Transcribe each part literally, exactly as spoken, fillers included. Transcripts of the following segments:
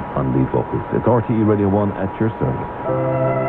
on lead vocals. It's R T E Radio one at your service.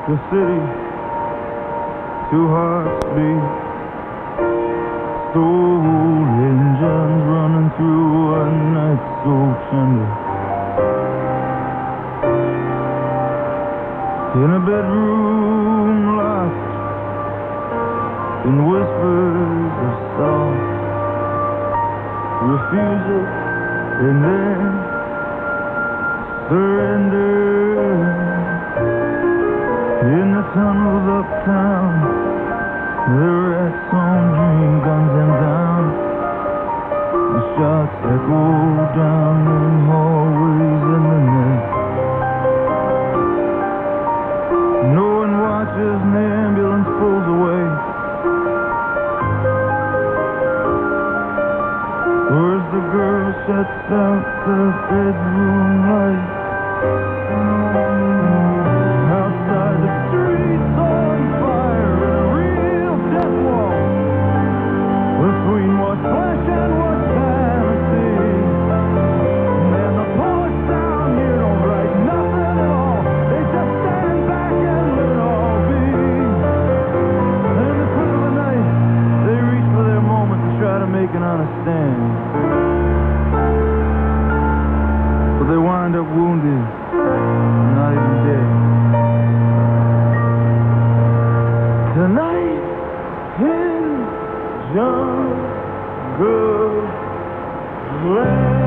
the city, two hearts beat, stolen engines running through a night so tender. In a bedroom lost in whispers of soft refusal and then surrender. In the tunnels uptown, the rats on dream guns them down. The shots echo down in hallways in the night. No one watches and the ambulance pulls away. Where's the girl shuts out the bedroom light? Outside the streets on fire in a real death waltz between what's flesh and what's fantasy. And the poets down here don't write nothing at all. They just stand back and let it all be. And in the cool of the night, they reach for their moment to try to make an honest stand. But they wind up wounded, not even dead. Tonight in Jungle Land.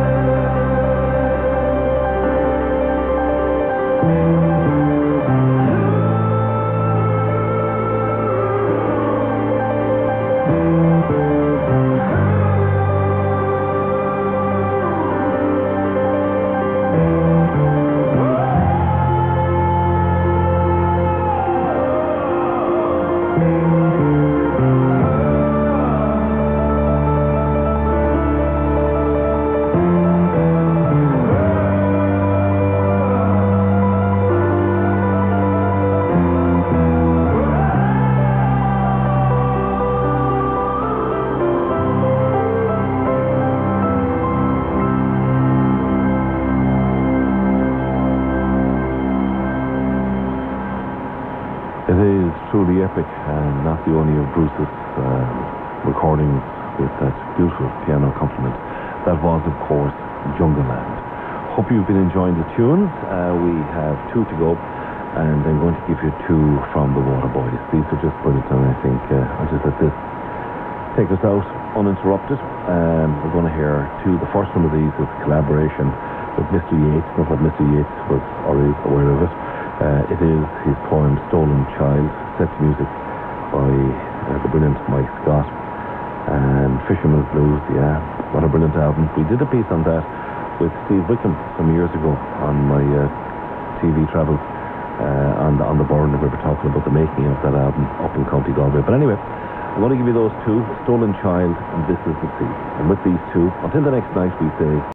It is truly epic, and not the only of Bruce's uh, recordings with that beautiful piano accompaniment. That was, of course, Jungle Land. Hope you've been enjoying the tunes. Uh, we have two to go, and I'm going to give you two from the Waterboys. These are just brilliant, and I think uh, I'll just let this take us out uninterrupted. Um, we're going to hear two. The first one of these is a collaboration with Mister Yeats. Not that Mister Yeats was already aware of it. Uh, it is his poem Stolen Child, set to music by uh, the brilliant Mike Scott. And Fisherman's Blues, yeah, what a brilliant album. We did a piece on that with Steve Wickham some years ago on my uh, T V travels uh, on, the, on the Burren. We were talking about the making of that album up in County Galway. But anyway, I'm going to give you those two, Stolen Child and This Is the Sea. And with these two, until the next night, we say...